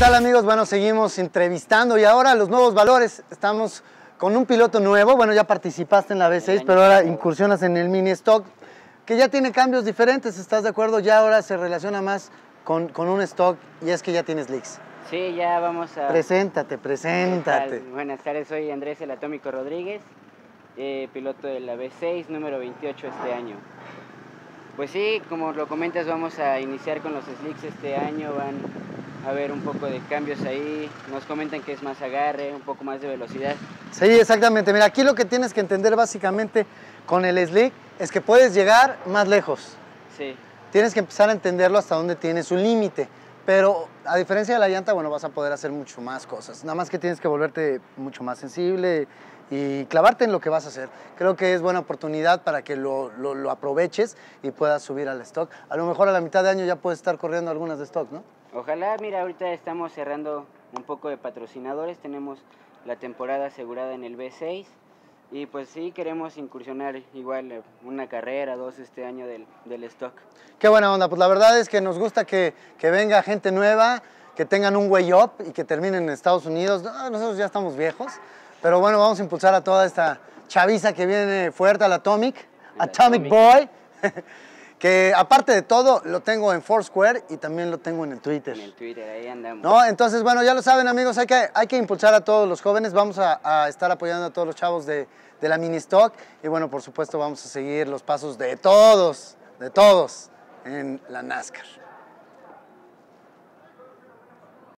tal, amigos? Bueno, seguimos entrevistando y ahora los nuevos valores. Estamos con un piloto nuevo. Bueno, ya participaste en la V6, pero ahora incursionas en el mini stock, que ya tiene cambios diferentes, ¿estás de acuerdo? Ya ahora se relaciona más con un stock y es que ya tienes leaks. Sí, ya vamos a... Preséntate. Buenas tardes, soy Andrés el Atómico Rodríguez, piloto de la V6, número 28 este año. Pues sí, como lo comentas, vamos a iniciar con los slicks este año, van a haber un poco de cambios ahí, nos comentan que es más agarre, un poco más de velocidad. Sí, exactamente. Mira, aquí lo que tienes que entender básicamente con el slick es que puedes llegar más lejos. Sí. Tienes que empezar a entenderlo hasta dónde tiene su límite, pero a diferencia de la llanta, bueno, vas a poder hacer mucho más cosas. Nada más que tienes que volverte mucho más sensible y clavarte en lo que vas a hacer. Creo que es buena oportunidad para que lo aproveches y puedas subir al stock. A lo mejor a la mitad de año ya puedes estar corriendo algunas de stock, ¿no? Ojalá, mira, ahorita estamos cerrando un poco de patrocinadores, tenemos la temporada asegurada en el V6 y pues sí, queremos incursionar igual una carrera, dos este año del stock. Qué buena onda, pues la verdad es que nos gusta que venga gente nueva, que tengan un way up y que terminen en Estados Unidos. No, nosotros ya estamos viejos, pero bueno, vamos a impulsar a toda esta chaviza que viene fuerte al Atomic Boy, que aparte de todo lo tengo en Foursquare y también lo tengo en el Twitter. En el Twitter, ahí andamos. ¿No? Entonces, bueno, ya lo saben, amigos, hay que impulsar a todos los jóvenes, vamos a estar apoyando a todos los chavos de la mini stock y bueno, por supuesto vamos a seguir los pasos de todos en la NASCAR.